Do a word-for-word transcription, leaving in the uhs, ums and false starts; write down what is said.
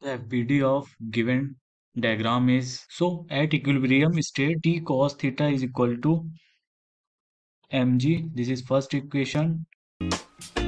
The F B D of given diagram is, so at equilibrium state T cos theta is equal to mg. This is first equation.